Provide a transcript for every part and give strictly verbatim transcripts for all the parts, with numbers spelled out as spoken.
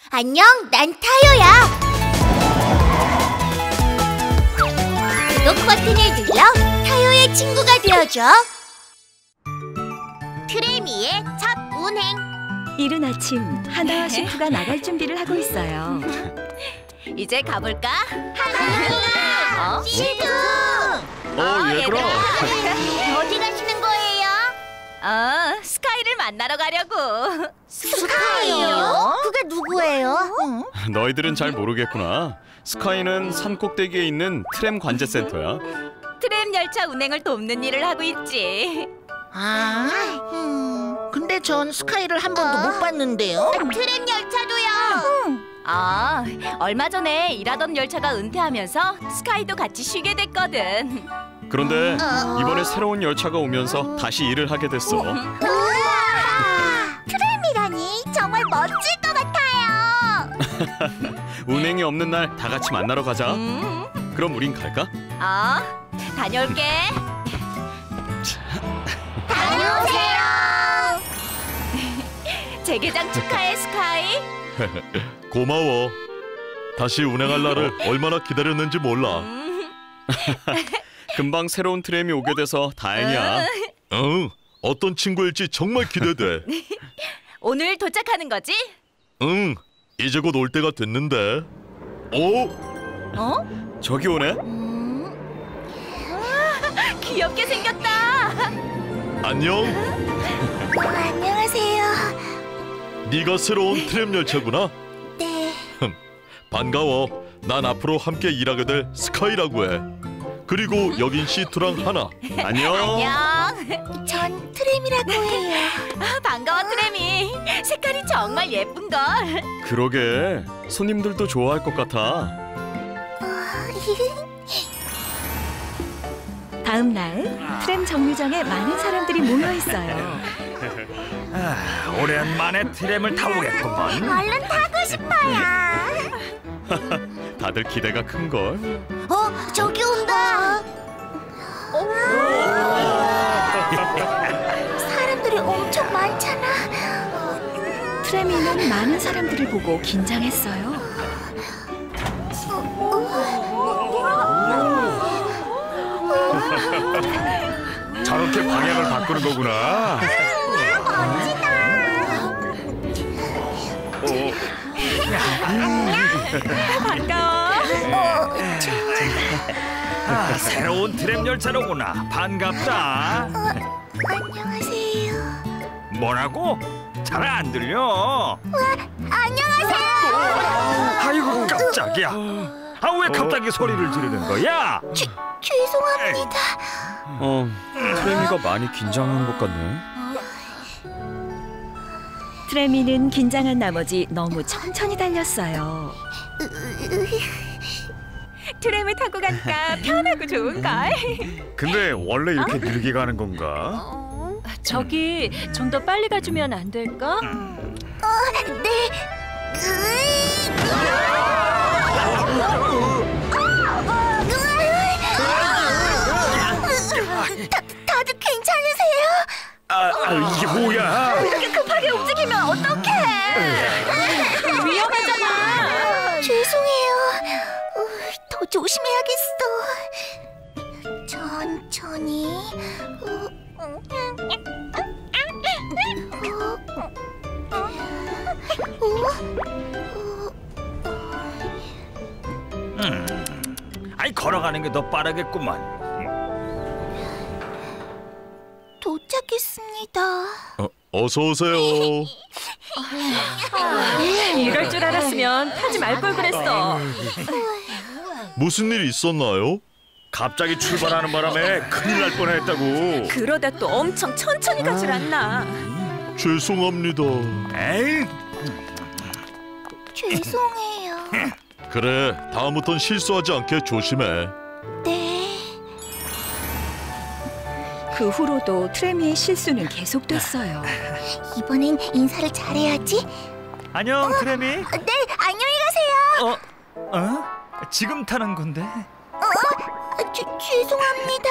안녕, 난 타요야. 구독 버튼을 눌러 타요의 친구가 되어줘. 트레미의 첫 운행. 이른 아침, 하나와 셰프가 나갈 준비를 하고 있어요. 이제 가볼까? 하나, 어? 시두. 어, 얘들아. 어디 가시는 거예요? 어, 스카이를 만나러 가려고. 스카이요? 그게 누구예요? 너희들은 잘 모르겠구나. 스카이는 산 꼭대기에 있는 트램 관제센터야. 트램 열차 운행을 돕는 일을 하고 있지. 아, 음, 근데 전 스카이를 한 번도 못 봤는데요. 트램 열차도요. 아, 얼마 전에 일하던 열차가 은퇴하면서 스카이도 같이 쉬게 됐거든. 그런데 이번에 새로운 열차가 오면서 다시 일을 하게 됐어. 우와! 트램이라니 정말 멋질 것 같아요. 운행이 없는 날 다 같이 만나러 가자. 음. 그럼 우린 갈까? 어, 다녀올게. 다녀오세요. 재개장 축하해, 스카이. 고마워. 다시 운행할 날을 얼마나 기다렸는지 몰라. 음. 금방 새로운 트램이 오게 돼서 다행이야. 응, 어떤 친구일지 정말 기대돼. 오늘 도착하는 거지? 응, 이제 곧 올 때가 됐는데. 오, 어? 저기 오네? 귀엽게 생겼다. 안녕. 안녕하세요. 네가 새로운 트램 열차구나. 네. 반가워. 난 앞으로 함께 일하게 될 스카이라고 해. 그리고 여긴 시투랑 하나. 안녕. 안녕. 전 트램이라고 해요. 아, 반가워, 트램이. 색깔이 정말 예쁜걸. 그러게. 손님들도 좋아할 것 같아. 다음 날, 트램 정류장에 많은 사람들이 모여 있어요. 아, 오랜만에 트램을 타보겠구먼. 얼른 타고 싶어요. 다들 기대가 큰걸. 어, 저기 온다. 사람들이 엄청 많잖아. 트램이는 많은 사람들을 보고 긴장했어요. 저렇게 방향을 바꾸는 거구나. 반가워. 아, 새로운 트램 열차로구나. 반갑다. 안녕하세요. 뭐라고? 잘 안 들려. 안녕하세요. 아이고, 깜짝이야. 아, 왜 갑자기 소리를 지르는 거야? 죄, 죄송합니다. 어, 트램이가 많이 긴장한 것 같네. 트레미는 긴장한 나머지 너무 천천히 달렸어요. 트램을 타고 가니까 편하고 좋은걸. 근데 원래 이렇게 느리게 가는 건가? 저기 좀 더 빨리 가주면 안 될까? 네. 다, 다들 괜찮으세요? 아, 아, 이게 뭐야? 이렇게 급하게 움직이면 어떡해? 위험하잖아. 죄송해요. 어, 더 조심해야겠어. 천천히. 어, 음, 아이, 걸어가는 게 더 빠르겠구만. 도착했습니다. 어, 어서 오세요. 이럴 줄 알았으면 타지 말 걸 그랬어. 무슨 일 있었나요? 갑자기 출발하는 바람에 큰일 날 뻔했다고. 그러다 또 엄청 천천히 가질 않나. 죄송합니다. 에이, 죄송해요. 그래, 다음부턴 실수하지 않게 조심해. 네. 그 후로도 트레미의 실수는 계속됐어요. 이번엔 인사를 잘해야지. 안녕, 트램이. 네, 안녕히 가세요. 어? 어? 지금 타는 건데. 어? 죄, 죄송합니다.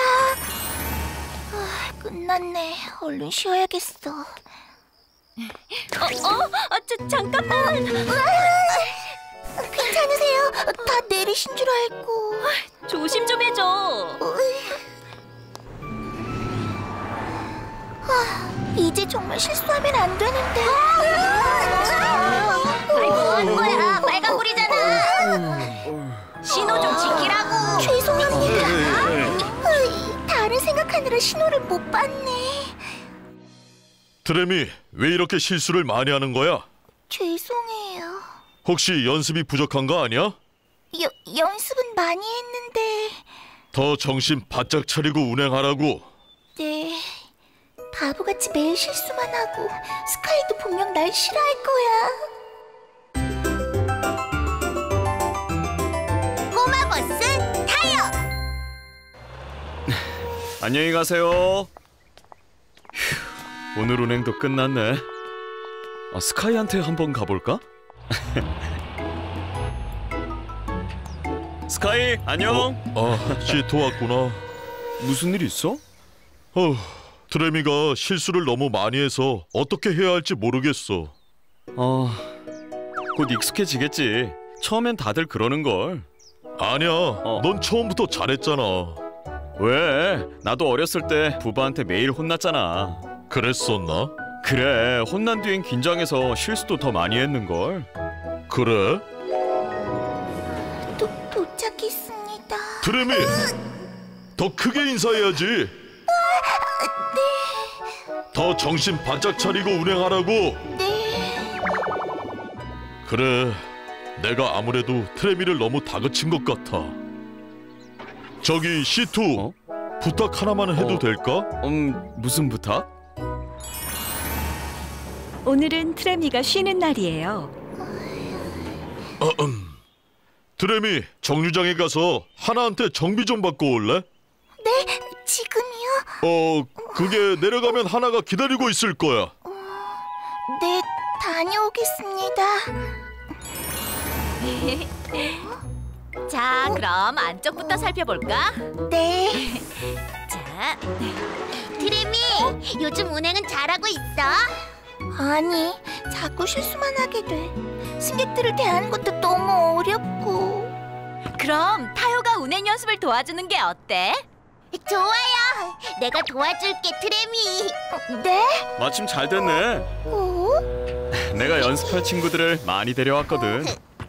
아, 끝났네. 얼른 쉬어야겠어. 어, 어, 어, 저, 잠깐만. 계신 줄 알고. 조심 좀 해줘. 아, 이제 정말 실수하면 안 되는데. 아이고, 뭐하는 거야? 빨간불이잖아. 신호 좀 지키라고. 죄송합니다. 으이, 다른 생각하느라 신호를 못 봤네. 트레미, 왜 이렇게 실수를 많이 하는 거야? 죄송해요. 혹시 연습이 부족한 거 아니야? 여, 연습은 많이 했는데. 더 정신 바짝 차리고 운행하라고. 네. 바보같이 매일 실수만 하고 스카이도 분명 날 싫어할 거야. 꼬마 버스 타요. 안녕히 가세요. 휴, 오늘 운행도 끝났네. 아, 스카이한테 한번 가볼까? 스카이, 안녕. 아, 시트 왔구나. 무슨 일 있어? 어, 트레미가 실수를 너무 많이 해서 어떻게 해야 할지 모르겠어. 어, 곧 익숙해지겠지. 처음엔 다들 그러는걸. 아니야, 넌 처음부터 잘했잖아. 왜? 나도 어렸을 때 부부한테 매일 혼났잖아. 그랬었나? 그래, 혼난 뒤엔 긴장해서 실수도 더 많이 했는걸. 그래? 도, 도착했습니다. 트레미! 더 크게 인사해야지. 네. 더 정신 바짝 차리고 운행하라고. 네. 그래, 내가 아무래도 트레미를 너무 다그친 것 같아. 저기 시투, 어? 부탁 하나만 해도 어. 될까? 음, 무슨 부탁? 오늘은 트레미가 쉬는 날이에요. 어음. 트레미, 정류장에 가서 하나한테 정비 좀 받고 올래? 네, 지금이요? 어, 그게 내려가면 하나가 기다리고 있을 거야. 네, 다녀오겠습니다. 자, 그럼 안쪽부터 살펴볼까? 네. 자, 트레미, 요즘 운행은 잘하고 있어? 아니, 자꾸 실수만 하게 돼. 승객들을 대하는 것도 너무 어렵고. 그럼 타요가 운행 연습을 도와주는 게 어때? 좋아요. 내가 도와줄게, 트레미. 네? 마침 잘 됐네. 어? 내가 연습할 친구들을 많이 데려왔거든.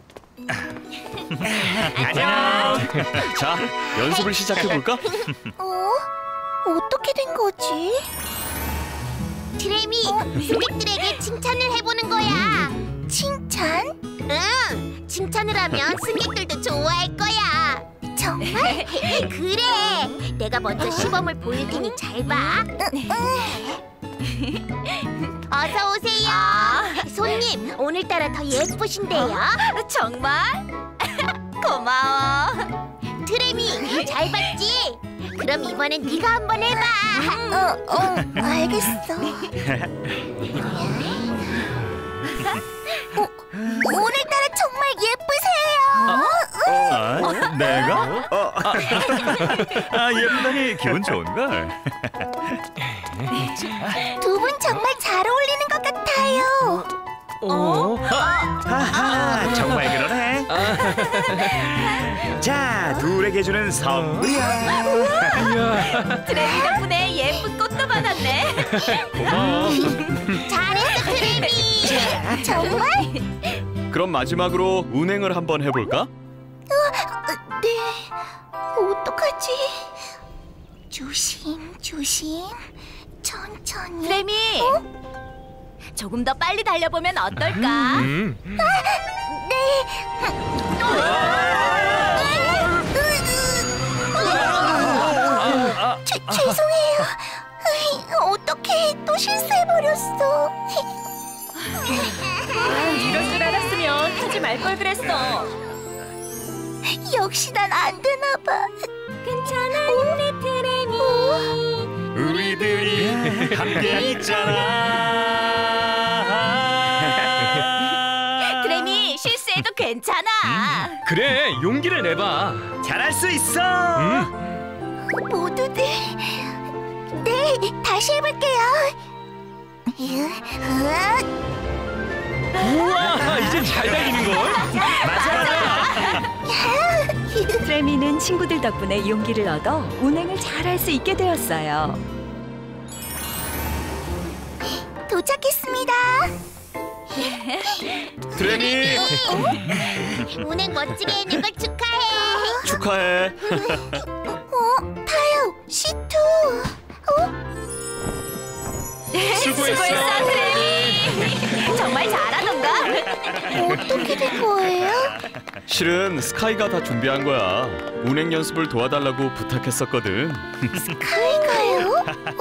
안녕. 자, 연습을 시작해볼까? 어? 어떻게 된 거지? 트레미, 승객들에게 칭찬을 해보는 거야. 칭찬? 응, 칭찬을 하면 승객들도 좋아할 거야. 정말? 그래, 내가 먼저 시범을 보일 테니 잘 봐. 어서 오세요. 손님, 오늘따라 더 예쁘신데요? 정말? 고마워. 트레미, 잘 봤지? 그럼 이번엔 네가 한번 해봐. 어, 어, 알겠어. 오, 오늘따라 정말 예쁘세요. 아, 내가? 어, 아, 아, 예쁘다니 기분 좋은걸. 두 분 정말 잘 어울리는 것 같아요. 오, 하하, 정말 그러네. 자, 둘에게 주는 선물이야. 트레미 덕분에 예쁜 꽃도 받았네. 고마워. 잘했어, 트레미. 정말? 그럼 마지막으로 운행을 한번 해볼까? 네. 어떡하지? 조심, 조심. 천천히. 트레미, 조금 더 빨리 달려보면 어떨까? 음. 네. 죄, 죄송해요. 으이, 어떡해, 또 실수해버렸어. 이럴 줄 알았으면 하지 말 걸 그랬어. 역시 난 안 되나 봐. 괜찮아, 우리 트레미. 우리들이 함께 있잖아. 트레미, 실수해도 괜찮아. 그래, 용기를 내봐. 잘할 수 있어. 모두들. 네, 다시 해볼게요. 우와, 이젠 잘 달리는 걸. 맞아. 친구들 덕분에 용기를 얻어 운행을 잘할 수 있게 되었어요. 도착했습니다. 트레미 운행 멋지게 했는 걸 축하해. 축하해. 어? 타요, 시투. 수고했어, 트레미. 정말 잘하던가. 어떻게 된 거예요? 실은 스카이가 다 준비한 거야. 운행 연습을 도와달라고 부탁했었거든. 스카이가요?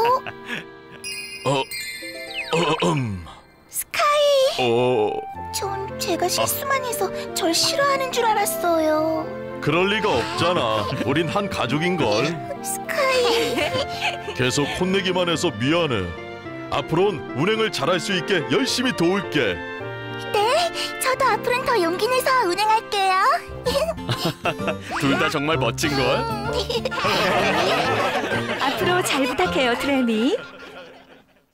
어? 어, 어, 음. 스카이. 어, 전 제가 실수만 해서 절 싫어하는 줄 알았어요. 그럴 리가 없잖아. 우린 한 가족인 걸. 스카이. 계속 혼내기만 해서 미안해. 앞으로는 운행을 잘할 수 있게 열심히 도울게. 네, 저도 앞으로는 더 용기 내서 운행할게요. 둘 다 정말 멋진 걸. 앞으로 잘 부탁해요, 트레미.